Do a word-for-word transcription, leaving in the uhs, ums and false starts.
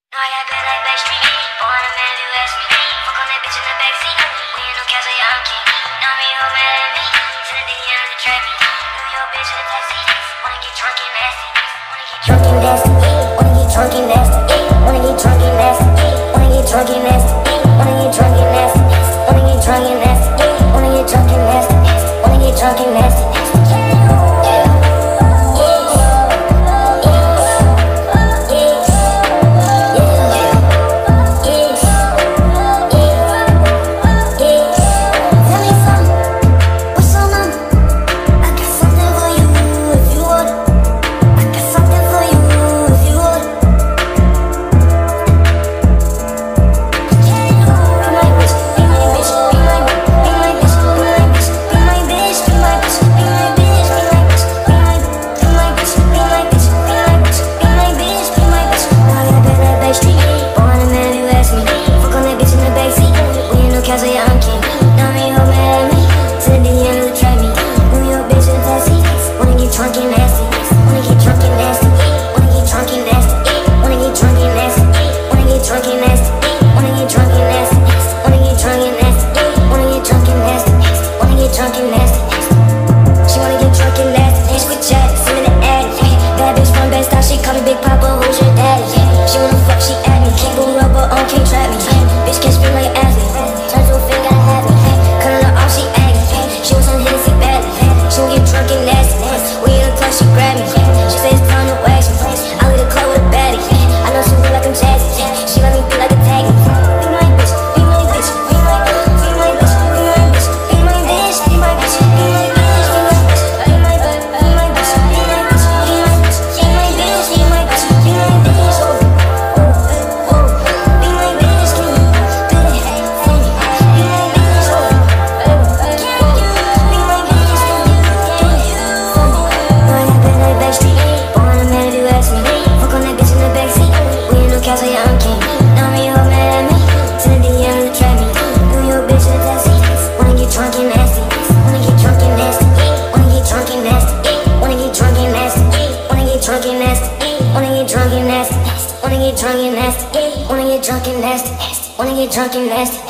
No, I got bad like Backstreet. Born a man, you ask me. Fuck on that bitch in the backseat. We ain't no castle, yeah, I'm king. Know me, who mad at me? Send a D M to trap me. You your bitch in the taxi. Wanna get drunk and nasty. Wanna get drunk and nasty. Wanna get drunk and nasty. Wanna get drunk and nasty. Wanna get drunk and nasty. Wanna get drunk and nasty. Wanna get drunk and nasty. Wanna get drunk and nasty. Wanna get drunk and nasty. Wanna get drunk and nasty, wanna get drunk and nasty, wanna get drunk and nasty.